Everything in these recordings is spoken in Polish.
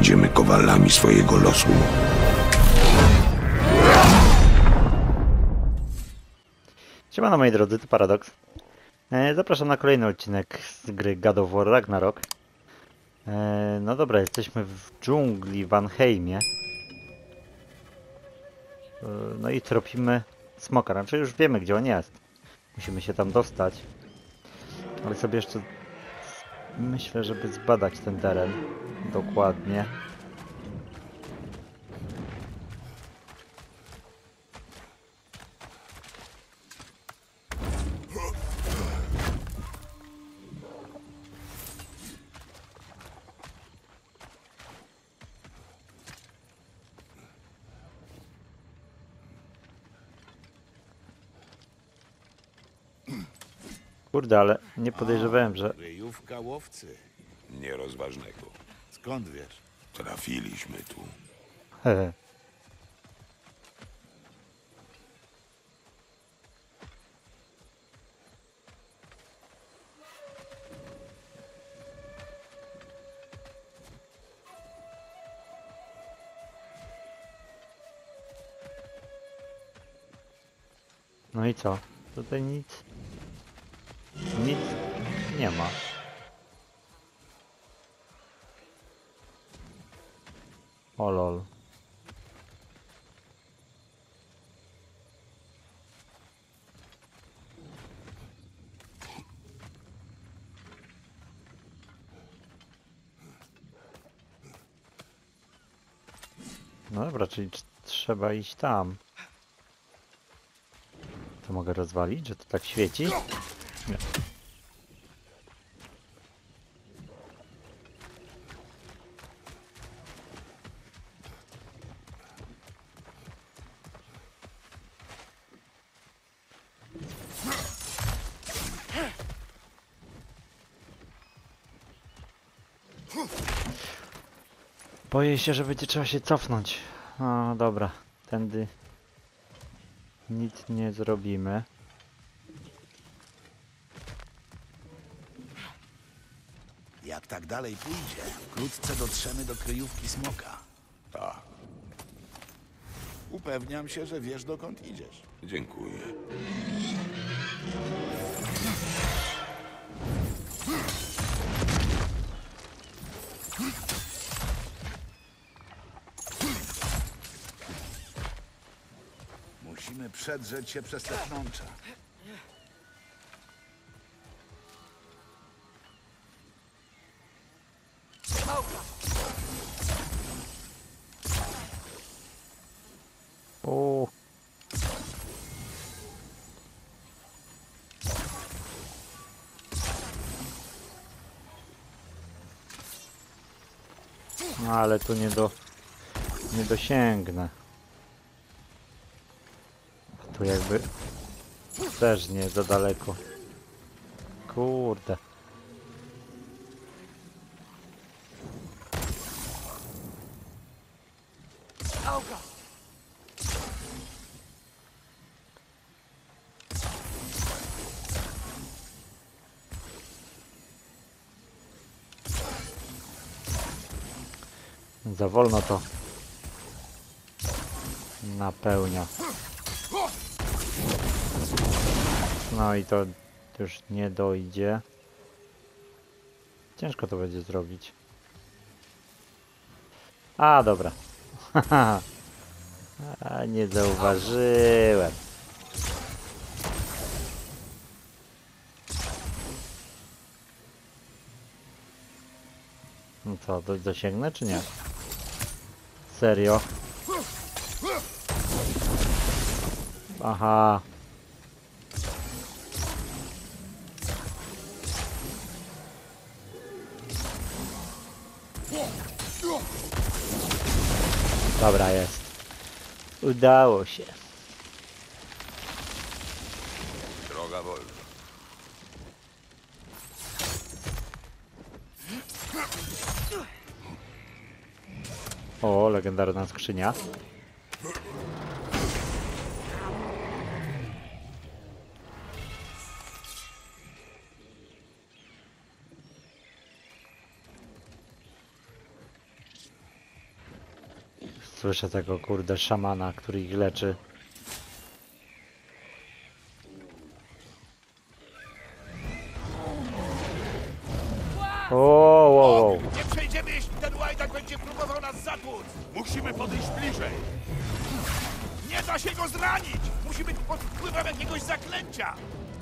będziemy kowalami swojego losu. Siemano moi drodzy, to Paradox. Zapraszam na kolejny odcinek z gry God of War Ragnarok. No dobra, jesteśmy w dżungli Vanheimie. No i tropimy smoka, raczej już wiemy gdzie on jest. Musimy się tam dostać. Ale sobie jeszcze myślę, żeby zbadać ten teren dokładnie. Kurde, ale nie podejrzewałem, że... Kryjówka łowcy. Nierozważnego. Skąd wiesz? Trafiliśmy tu. No i co? Tutaj nic nie ma. O lol. No dobra, czyli trzeba iść tam. To mogę rozwalić, że to tak świeci? Nie. Boję się, że będzie trzeba się cofnąć. No dobra, tędy nic nie zrobimy. Jak tak dalej pójdzie, wkrótce dotrzemy do kryjówki smoka. Tak, Upewniam się, że wiesz, dokąd idziesz. dziękuję. Musimy przedrzeć się przez te pnącza. O. No ale tu nie dosięgnę. A tu jakby też nie za daleko. Kurde. Za wolno to napełnia. No i to już nie dojdzie. Ciężko to będzie zrobić. A, dobra. A, nie zauważyłem. No co, dosięgnę czy nie? Serio? Aha. Dobra, jest. Udało się. Droga wolna. O, legendarna skrzynia. Słyszę tego kurde szamana, który ich leczy. O. Nie przejdziemy, jeśli ten łajdak będzie próbował nas zatłuc! Musimy podejść bliżej! Nie da się go zranić! Musi być pod wpływem jakiegoś zaklęcia!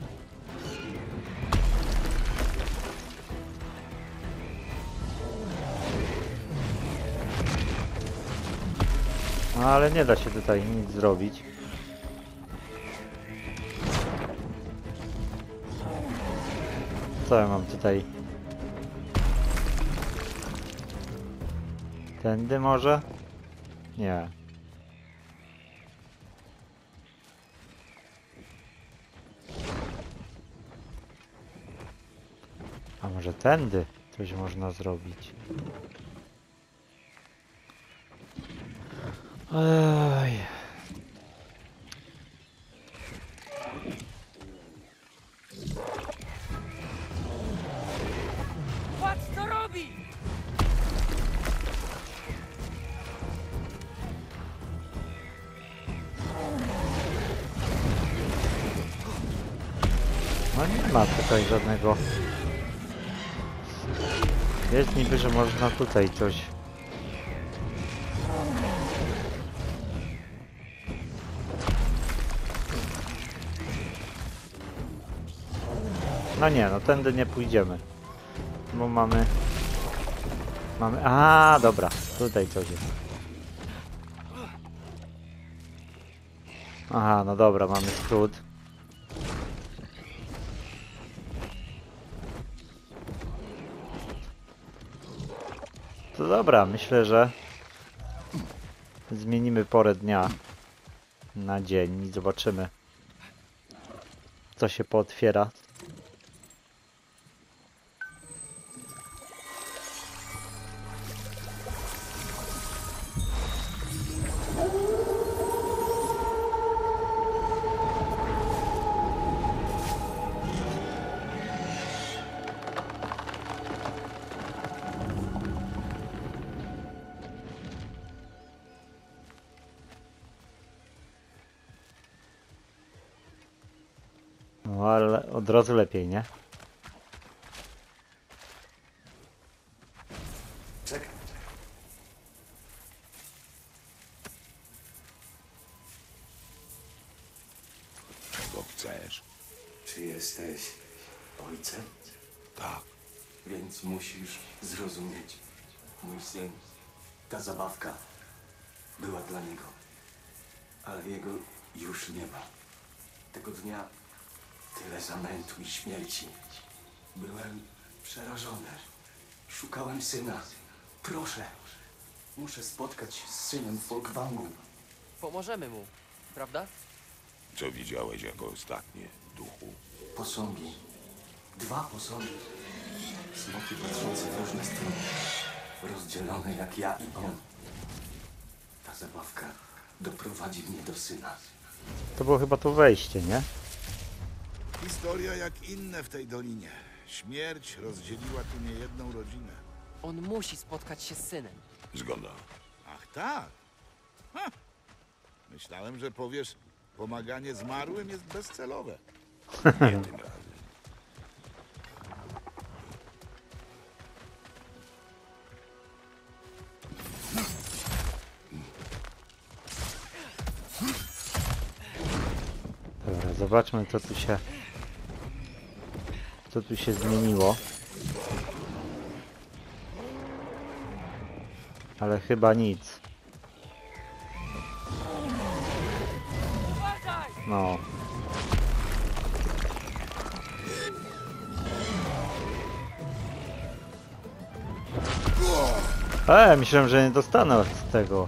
No ale nie da się tutaj nic zrobić. Co ja mam tutaj? Tędy może? Nie. A może tędy coś można zrobić? Ej. Patrz co robi! No nie ma tutaj żadnego. Jest niby, że można tutaj coś. No nie, no tędy nie pójdziemy. Bo mamy... A, dobra, tutaj coś jest. Aha, no dobra, mamy skrót. To dobra, myślę, że zmienimy porę dnia na dzień i zobaczymy, co się pootwiera. No ale od razu lepiej, nie? Czekaj. Czego chcesz? Czy jesteś ojcem? Tak. Więc musisz zrozumieć. Mój syn, ta zabawka była dla niego. Ale jego już nie ma. Tego dnia tyle zamętu i śmierci. Byłem przerażony. Szukałem syna. Proszę, muszę spotkać się z synem w Folkwangu. Pomożemy mu, prawda? Co widziałeś jako ostatnie, duchu? Posągi. 2 posągi. Smoki patrzące w różne strony. Rozdzielone jak ja i on. Ta zabawka doprowadzi mnie do syna. To było chyba to wejście, nie? Historia jak inne w tej dolinie. Śmierć rozdzieliła tu niejedną rodzinę. On musi spotkać się z synem. Zgoda. Ach tak? Ha. Myślałem, że powiesz, pomaganie zmarłym jest bezcelowe. Nie tym razem. Dobra, zobaczmy co tu się zmieniło. Ale chyba nic. Uważaj! No. Myślałem, że nie dostanę z tego.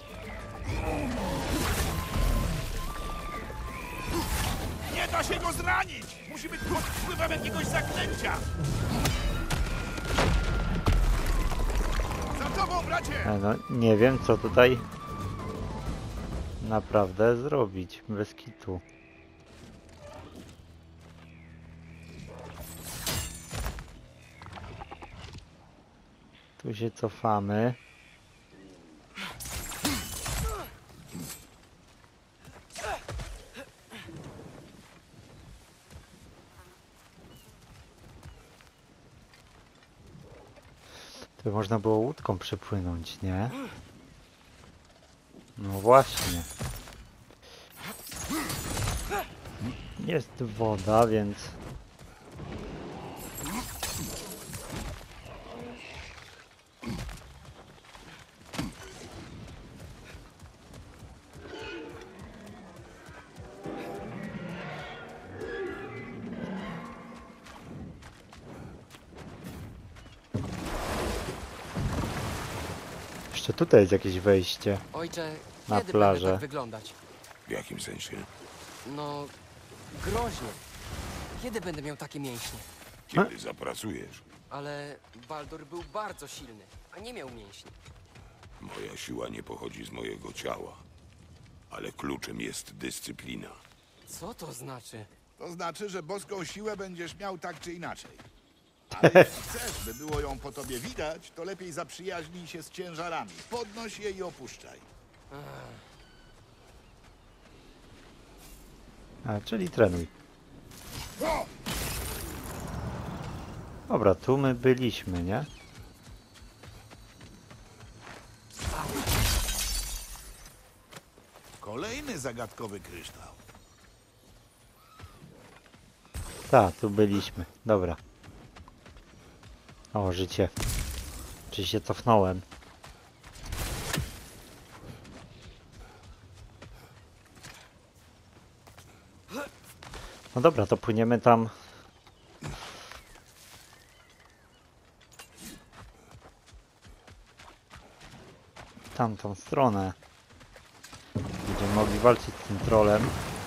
Nie da się go zranić! Musi być pod wpływem jakiegoś zaklęcia! Za tobą, bracie! No, nie wiem, co tutaj naprawdę zrobić bez kitu. Tu się cofamy. To można było łódką przepłynąć, nie? No właśnie. Jest woda, więc... Jeszcze tutaj jest jakieś wejście. Ojcze, Na kiedy plażę. będę tak wyglądać? W jakim sensie? No, groźnie. Kiedy będę miał takie mięśnie? Kiedy zapracujesz? Ale Baldur był bardzo silny, a nie miał mięśni. Moja siła nie pochodzi z mojego ciała. Ale kluczem jest dyscyplina. Co to znaczy? To znaczy, że boską siłę będziesz miał tak czy inaczej. Ale jeśli chcesz, by było ją po tobie widać, to lepiej zaprzyjaźnij się z ciężarami. Podnoś je i opuszczaj. Czyli trenuj. Dobra, tu my byliśmy, nie? Kolejny zagadkowy kryształ. Tak, tu byliśmy. Dobra. O, życie. Czy się cofnąłem? No dobra, to płyniemy tam. W tamtą stronę. Będziemy mogli walczyć z tym trolem.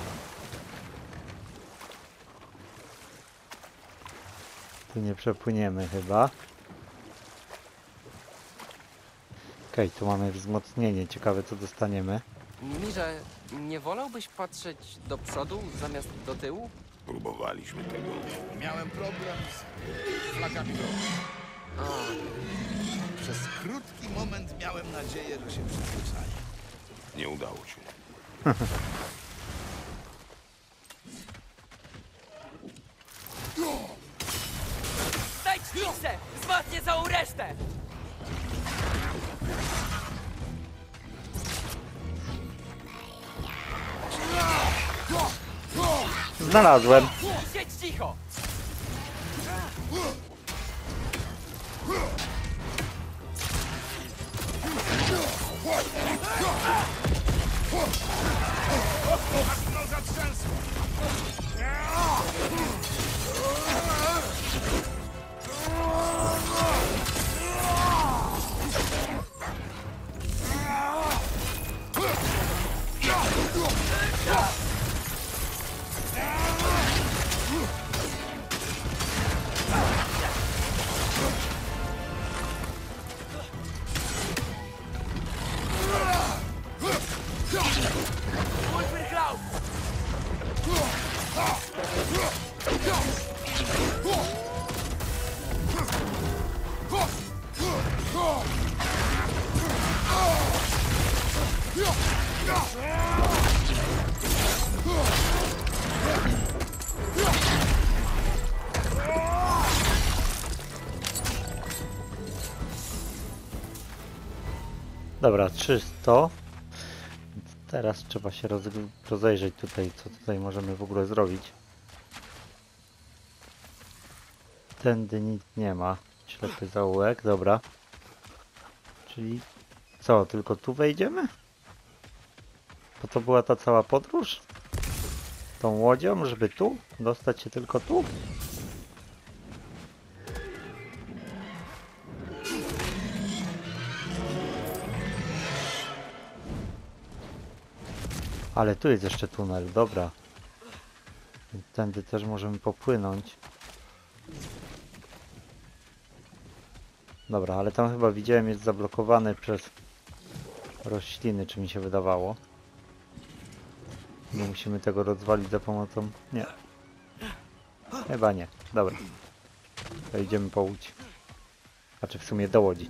Tu nie przepłyniemy chyba. Okej, tu mamy wzmocnienie. Ciekawe co dostaniemy. Mirze, nie wolałbyś patrzeć do przodu zamiast do tyłu? Próbowaliśmy tego. Miałem problem z flakami drogi. Przez krótki moment miałem nadzieję, że się przyzwyczaję. Nie udało się. Daj Fiksę! Wzmacnię całą resztę! Znalazłem. Siedź cicho! No zatrzęsło! Ulfrichlaub! Dobra, 300. Teraz trzeba się rozejrzeć tutaj, co tutaj możemy w ogóle zrobić. Tędy nic nie ma. Ślepy zaułek, dobra. Czyli co, tylko tu wejdziemy? Bo to była ta cała podróż? Tą łodzią, żeby tu? Dostać się tylko tu? Ale tu jest jeszcze tunel, dobra. Więc tędy też możemy popłynąć. Dobra, ale tam chyba widziałem jest zablokowany przez rośliny, czy mi się wydawało. Nie musimy tego rozwalić za pomocą... Nie. Chyba nie. Dobra. To idziemy po łódź. Znaczy w sumie do łodzi.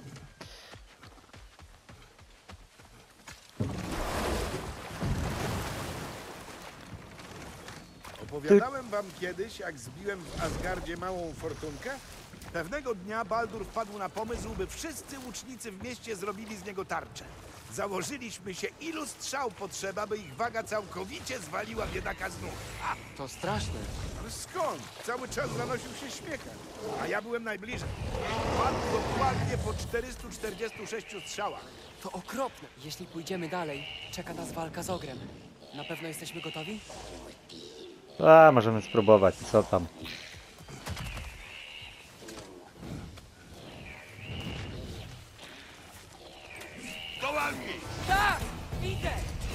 Opowiadałem wam kiedyś, jak zbiłem w Asgardzie małą fortunkę? Pewnego dnia Baldur wpadł na pomysł, by wszyscy łucznicy w mieście zrobili z niego tarczę. Założyliśmy się, ilu strzał potrzeba, by ich waga całkowicie zwaliła biedaka z nóg. To straszne. Ale skąd? Cały czas zanosił się śmiechem. A ja byłem najbliżej. Padł dokładnie po 446 strzałach. To okropne. Jeśli pójdziemy dalej, czeka nas walka z ogrem. Na pewno jesteśmy gotowi? A, możemy spróbować, co tam. Do walki! Tak! Idę!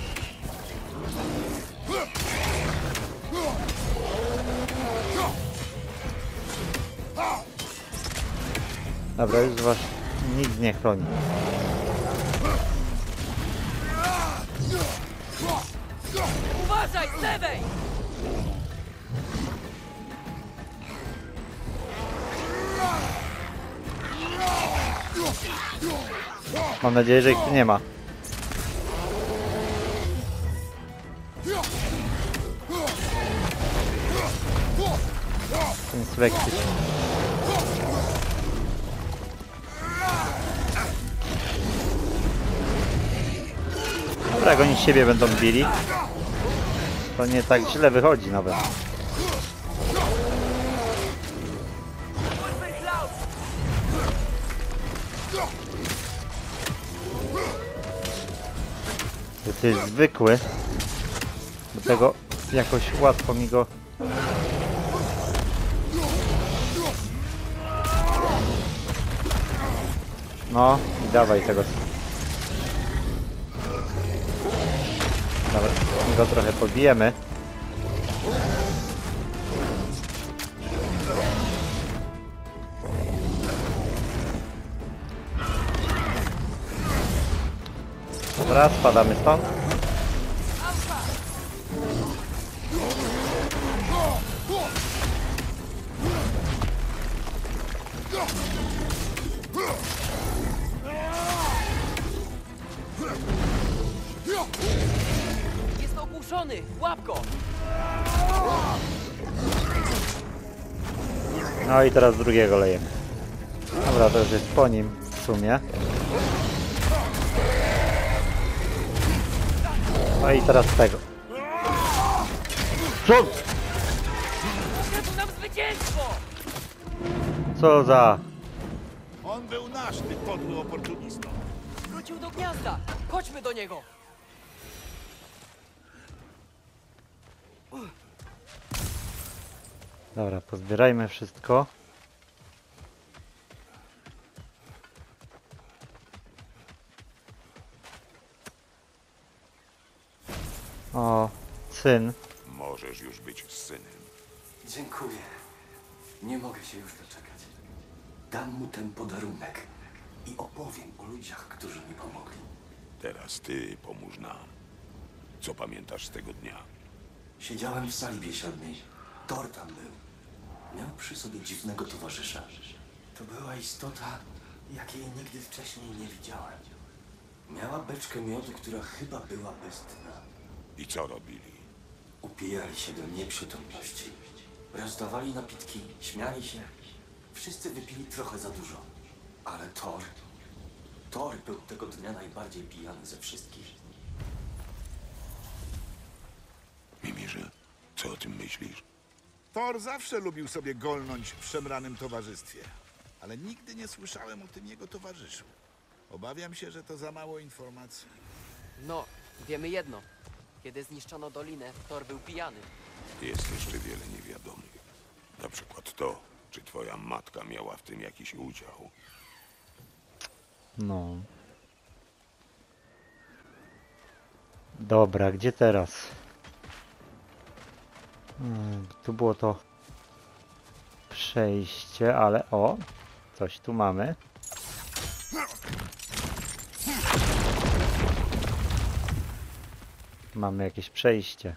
Dobra, już was nic nie chroni. Uważaj, z lewej! Mam nadzieję, że ich tu nie ma. Ten swektyk. Dobra, jak oni siebie będą bili, to nie tak źle wychodzi nawet. To jest zwykły, dlatego jakoś łatwo mi go... No i dawaj tego. Dobra, go trochę pobijemy. Dobra, spadamy stąd. Jest ogłuszony! Łap go! No i teraz drugiego lejemy. Dobra, to już jest po nim w sumie. No i teraz tego. Co? Ukradł nam zwycięstwo! Co za... On był nasz, ty podły oportunisto. Wrócił do gniazda! Chodźmy do niego! Dobra, pozbierajmy wszystko. O, syn. Możesz już być synem. Dziękuję. Nie mogę się już doczekać. Dam mu ten podarunek i opowiem o ludziach, którzy mi pomogli. Teraz ty pomóż nam. Co pamiętasz z tego dnia? Siedziałem w sali biesiadnej. Thor tam był. Miał przy sobie dziwnego towarzysza. To była istota, jakiej nigdy wcześniej nie widziałem. Miała beczkę miodu, która chyba była bez dna. I co robili? Upijali się do nieprzytomności. Rozdawali napitki, śmiali się. Wszyscy wypili trochę za dużo. Ale Thor był tego dnia najbardziej pijany ze wszystkich. Mimirze, co o tym myślisz? Thor zawsze lubił sobie golnąć w szemranym towarzystwie. Ale nigdy nie słyszałem o tym jego towarzyszu. Obawiam się, że to za mało informacji. No, wiemy jedno. Kiedy zniszczono dolinę, Thor był pijany. Jest jeszcze wiele niewiadomych. Na przykład to, czy twoja matka miała w tym jakiś udział. No. Dobra, gdzie teraz? Tu było to przejście, ale o, coś tu mamy. Mamy jakieś przejście.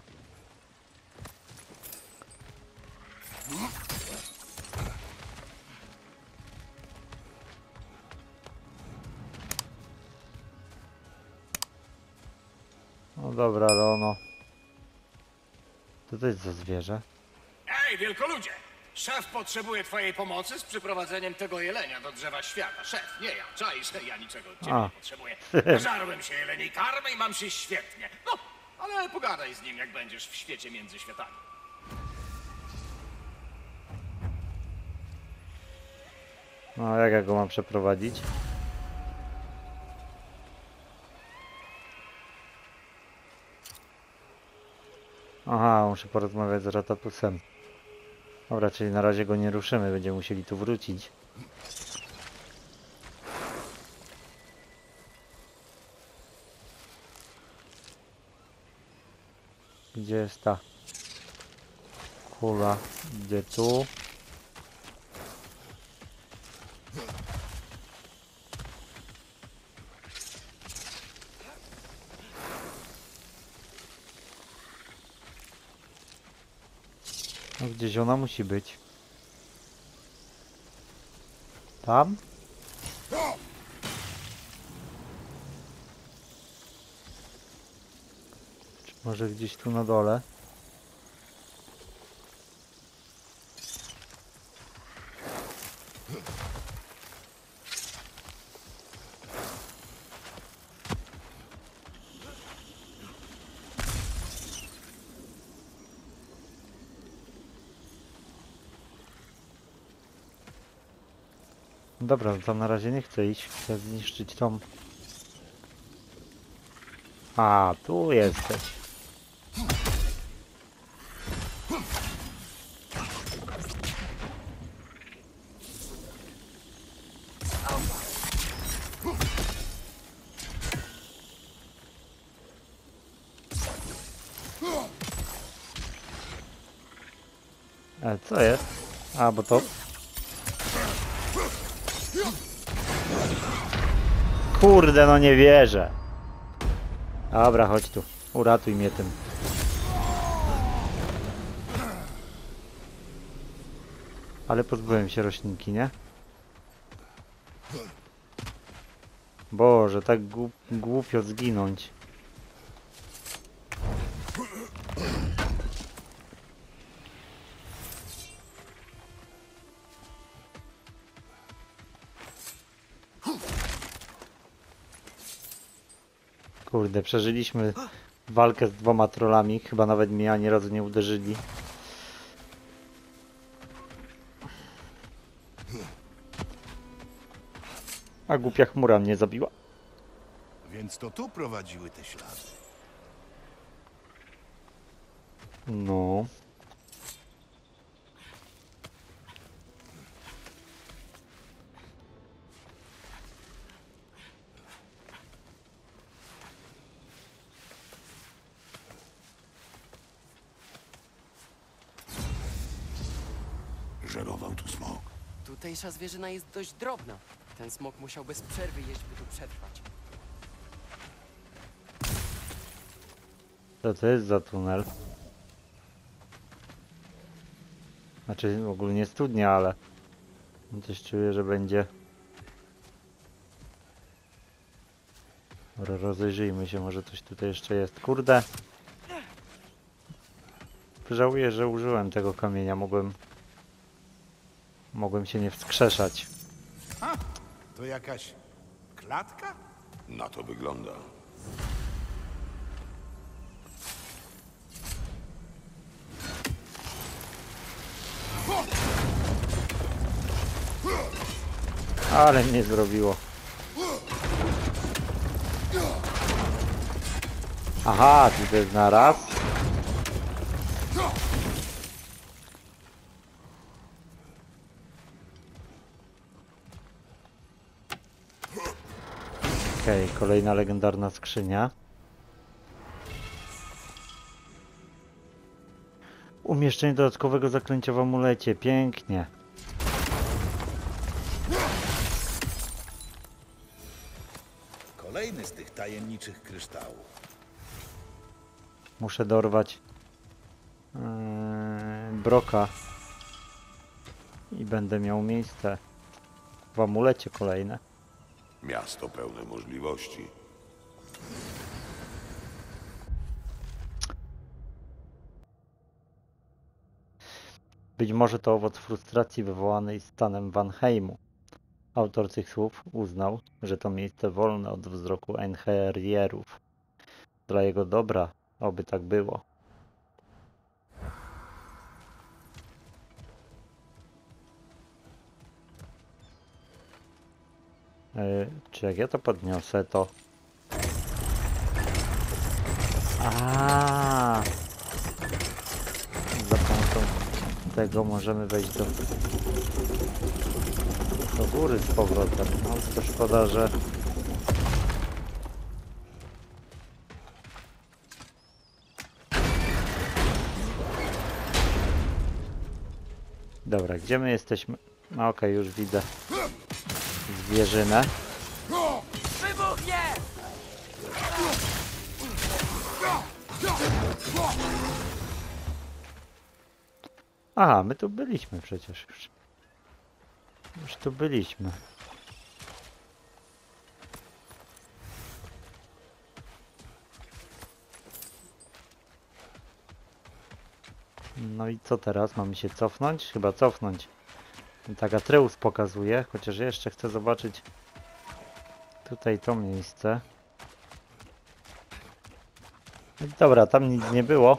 No dobra, ale ono... Co to jest za zwierzę? Ej, wielkoludzie! Szef potrzebuje twojej pomocy z przyprowadzeniem tego jelenia do drzewa świata. Szef, nie ja. Czaisz, ja niczego od ciebie A. nie potrzebuję. Żarłem się jeleniej karmy i mam się świetnie. No, ale pogadaj z nim, jak będziesz w świecie między światami. No, jak ja go mam przeprowadzić? Aha, muszę porozmawiać z Ratatusem. Dobra, czyli na razie go nie ruszymy, będziemy musieli tu wrócić. Gdzie jest ta kula? Idzie tu. No gdzieś ona musi być. Tam? Czy może gdzieś tu na dole? Dobra, tam na razie nie chcę iść. Chcę zniszczyć tą... A, tu jesteś. Co jest? A, bo to... Kurde, no nie wierzę. Dobra, chodź tu. Uratuj mnie tym. Ale pozbyłem się roślinki, nie? Boże, tak głupio zginąć. Kurde, przeżyliśmy walkę z 2 trollami. Chyba nawet mnie ani razu nie uderzyli. A głupia chmura mnie zabiła. Więc to tu prowadziły te ślady. No. Żerował tu smok. Tutejsza zwierzyna jest dość drobna. Ten smok musiał bez przerwy jeść, by tu przetrwać. Co to jest za tunel? Znaczy ogólnie studnia, ale coś czuję, że będzie. Dobra, rozejrzyjmy się, może coś tutaj jeszcze jest. Kurde! Żałuję, że użyłem tego kamienia, mogłem się nie wskrzeszać. To jakaś klatka? Na to wygląda. Ale mnie zrobiło. Aha, czy to jest na raz? Okej, kolejna legendarna skrzynia. Umieszczenie dodatkowego zaklęcia w amulecie. Pięknie. Kolejny z tych tajemniczych kryształów. Muszę dorwać Broka. I będę miał miejsce w amulecie kolejne. Miasto pełne możliwości. Być może to owoc frustracji wywołanej stanem Vanheimu. Autor tych słów uznał, że to miejsce wolne od wzroku Einherjerów. Dla jego dobra, oby tak było. Czy jak ja to podniosę, to... Za pomocą tego możemy wejść do góry z powrotem. No to szkoda, że... Dobra, gdzie my jesteśmy? No okej, już widzę zwierzynę. Wybuchnie! Aha, my tu byliśmy przecież już. Już tu byliśmy. No i co teraz? Mamy się cofnąć? Chyba cofnąć. Tak Atreus pokazuje, chociaż jeszcze chcę zobaczyć tutaj to miejsce. Dobra, tam nic nie było.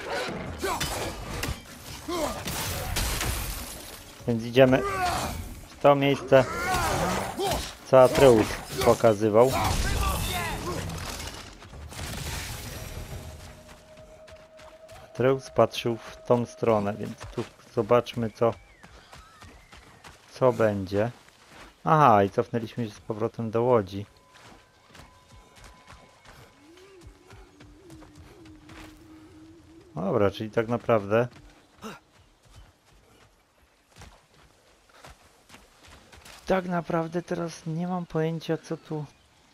Więc idziemy w to miejsce, co Atreus pokazywał. Atreus patrzył w tą stronę, więc tu zobaczmy co będzie. Aha, i cofnęliśmy się z powrotem do łodzi. Dobra, czyli tak naprawdę teraz nie mam pojęcia co tu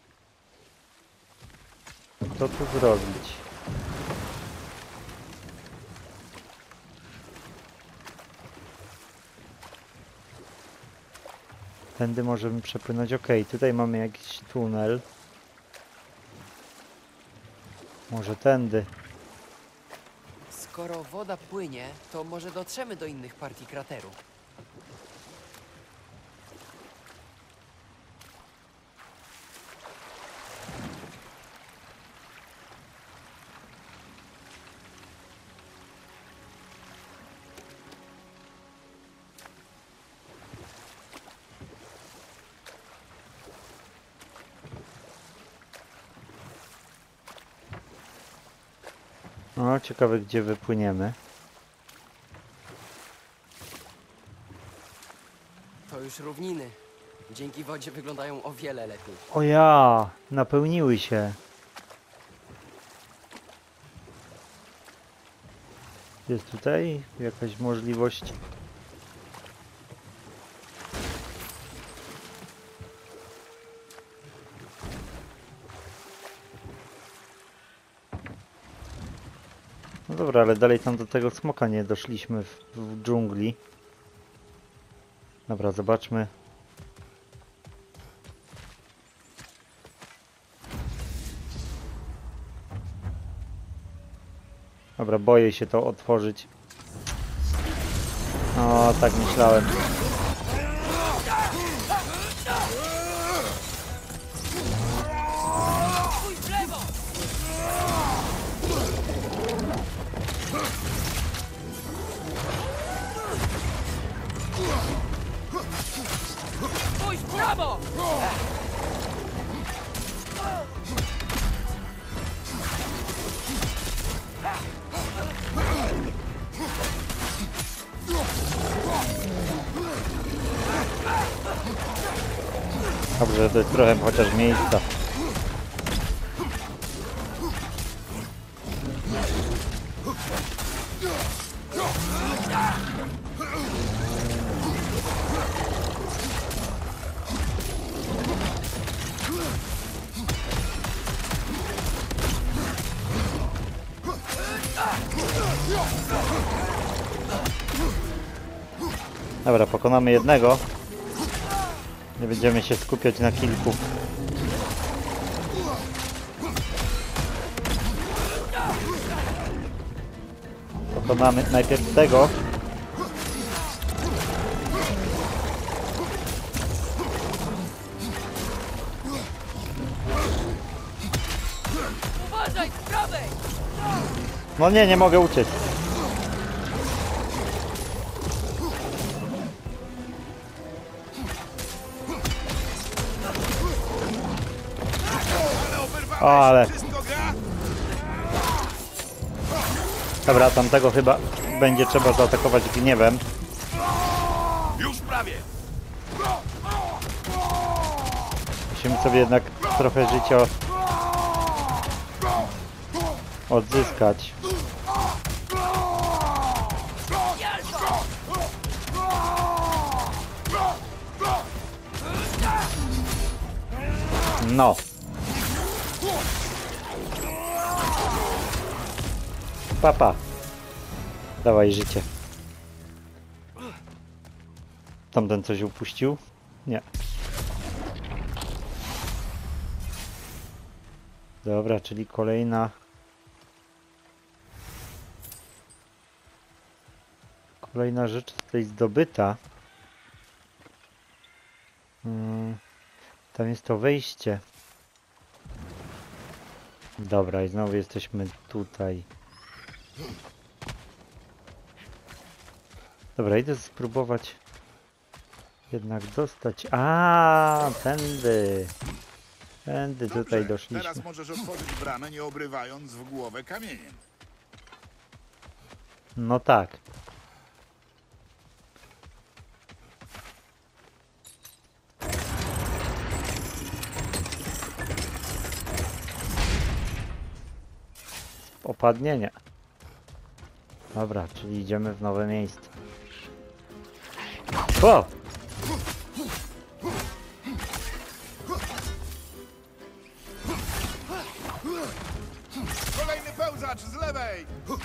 zrobić. Tędy możemy przepłynąć. Ok, tutaj mamy jakiś tunel. Może tędy. Skoro woda płynie, to może dotrzemy do innych partii krateru. O, ciekawe gdzie wypłyniemy. To już równiny. Dzięki wodzie wyglądają o wiele lepiej. O ja, napełniły się. Jest tutaj jakaś możliwość? No dobra, ale dalej tam do tego smoka nie doszliśmy w dżungli. Dobra, zobaczmy. Dobra, boję się to otworzyć. O, tak myślałem. Pójdź w prawo! Dobrze, to jest trochę chociaż miejsca. Dobra, pokonamy jednego. Nie będziemy się skupiać na kilku. Pokonamy najpierw tego. No nie, nie mogę uciec. Ale oberwałeś! O, ale... Wszystko gra? Dobra, tamtego chyba będzie trzeba zaatakować gniewem. Już prawie! Musimy sobie jednak trochę życia odzyskać. No. Papa. Dawaj życie. Tamten coś upuścił? Nie. Dobra, czyli kolejna rzecz tutaj zdobyta. Tam jest to wejście. Dobra, i znowu jesteśmy tutaj. Dobra, idę spróbować jednak dostać. A, tędy. Tędy tutaj doszliśmy. Teraz możesz otworzyć bramę, nie obrywając w głowę kamieniem. No tak. Opadnie? Nie. Dobra, czyli idziemy w nowe miejsce. O! Kolejny pełzacz z lewej!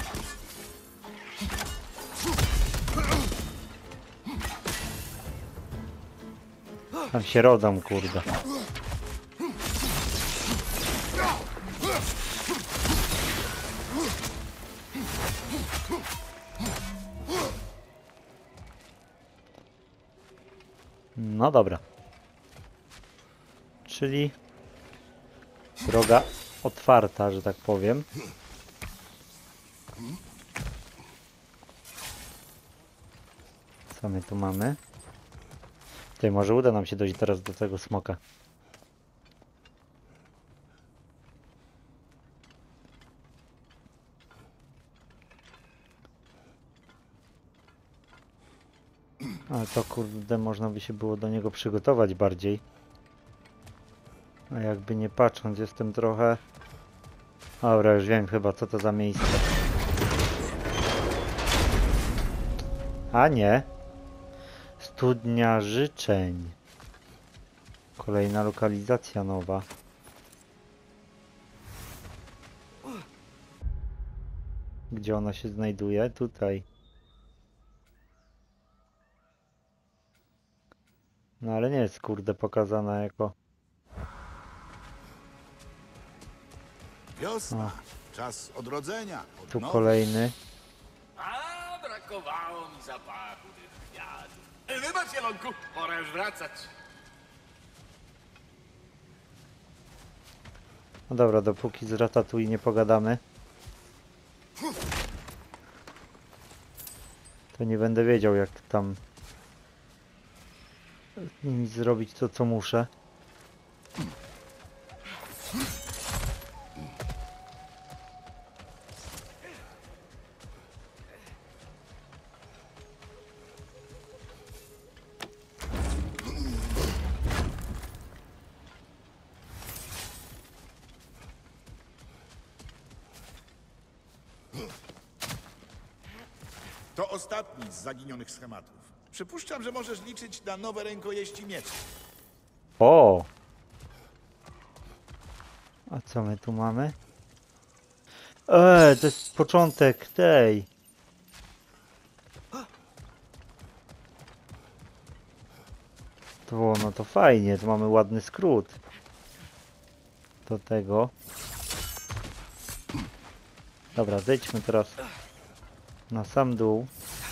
Tam się rodzą, kurde. No dobra. Czyli droga otwarta, że tak powiem. Co my tu mamy? Tutaj może uda nam się dojść teraz do tego smoka. Ale to kurde, można by się było do niego przygotować bardziej. A jakby nie patrząc, jestem trochę... Dobra, już wiem chyba co to za miejsce. A nie. Studnia życzeń. Kolejna lokalizacja nowa. Gdzie ona się znajduje? Tutaj. No ale nie jest kurde pokazana jako... Wiosna, czas odrodzenia. Tu odnowy. kolejny. A, brakowało mi zapachu tych kwiatów. Wybacz, Jelonku, pora już wracać. No dobra, dopóki z Ratatouille nie pogadamy, to nie będę wiedział jak tam z nimi zrobić to co muszę. To ostatni z zaginionych schematów. Przypuszczam, że możesz liczyć na nowe rękojeści mieczy. O! A co my tu mamy? To jest początek tej. To, no to fajnie, tu mamy ładny skrót do tego. Dobra, zejdźmy teraz na sam dół.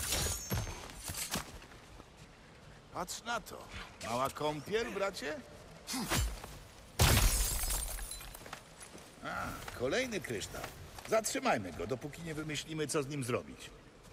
Patrz na to. Mała kąpiel, bracie? A, kolejny kryształ. Zatrzymajmy go, dopóki nie wymyślimy, co z nim zrobić.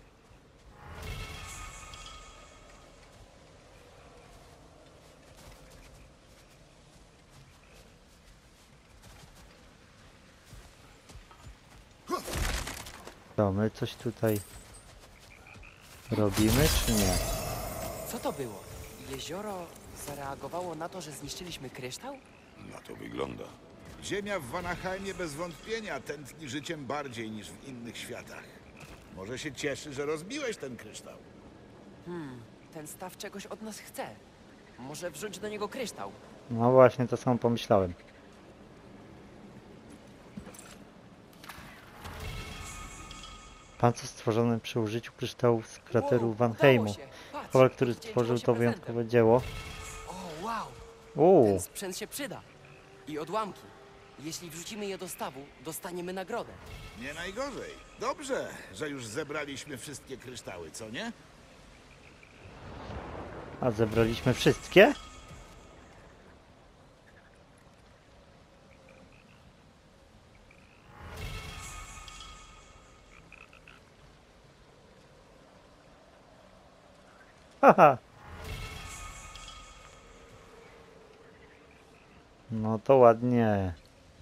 To my coś tutaj robimy, czy nie? Co to było? Jezioro zareagowało na to, że zniszczyliśmy kryształ? Na to wygląda. Ziemia w Vanaheimie bez wątpienia tętni życiem bardziej niż w innych światach. Może się cieszy, że rozbiłeś ten kryształ. Ten staw czegoś od nas chce. Może wrzuć do niego kryształ. No właśnie, to samo pomyślałem. Pancerz stworzony przy użyciu kryształów z krateru Wow, Vanheimu. udało się. Patrz, Kowal, który wdzięczyło stworzył się to prezentem. wyjątkowe dzieło. O, wow! Uuu, Ten sprzęt się przyda. I odłamki. Jeśli wrzucimy je do stawu, dostaniemy nagrodę. Nie najgorzej. Dobrze, że już zebraliśmy wszystkie kryształy, co nie? a zebraliśmy wszystkie? Haha. No to ładnie.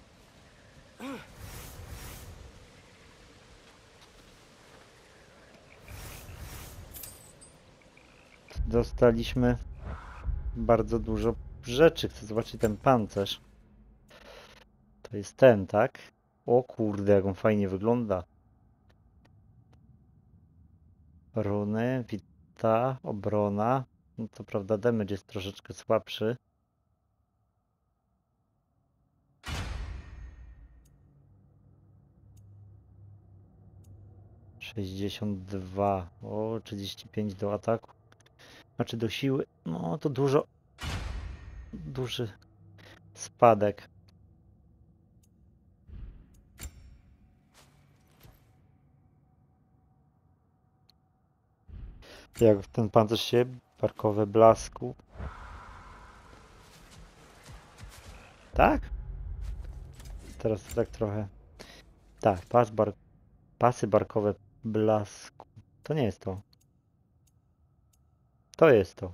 Dostaliśmy bardzo dużo rzeczy. Chcę zobaczyć ten pancerz. To jest ten, tak? O kurde, jak on fajnie wygląda. Runy, wita, obrona. No to prawda, damage jest troszeczkę słabszy. ...62... O, 35 do ataku. Znaczy do siły. No to dużo... Duży spadek. Jak ten pancerz się... Barkowe blasku. Tak? Teraz to tak trochę... Tak, pasy barkowe blasku. To nie jest to. To jest to.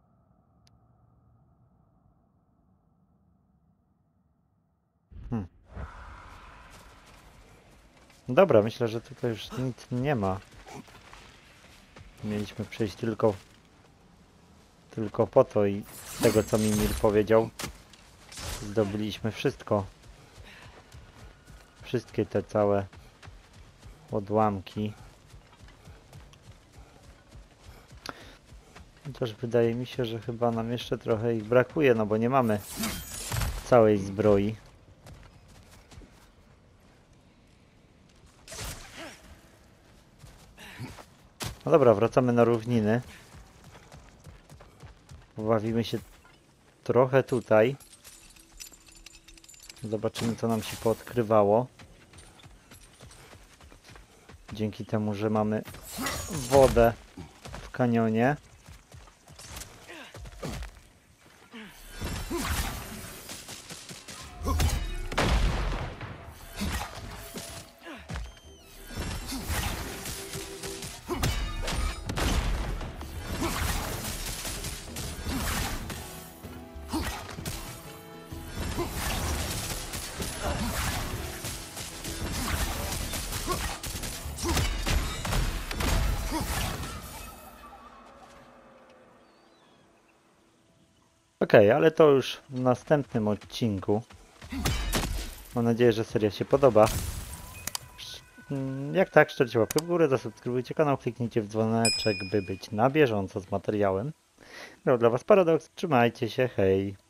Dobra, myślę, że tutaj już nic nie ma. Mieliśmy przejść tylko po to i z tego, co Mimir powiedział, zdobyliśmy wszystko. Wszystkie te całe odłamki. Chociaż wydaje mi się, że chyba nam jeszcze trochę ich brakuje, no bo nie mamy całej zbroi. No dobra, wracamy na równiny. Pobawimy się trochę tutaj. Zobaczymy, co nam się poodkrywało. Dzięki temu, że mamy wodę w kanionie. Okej, ale to już w następnym odcinku. Mam nadzieję, że seria się podoba. Jak tak, szczercie łapkę w górę, zasubskrybujcie kanał, kliknijcie w dzwoneczek, by być na bieżąco z materiałem. Grał dla Was Paradox, trzymajcie się, hej!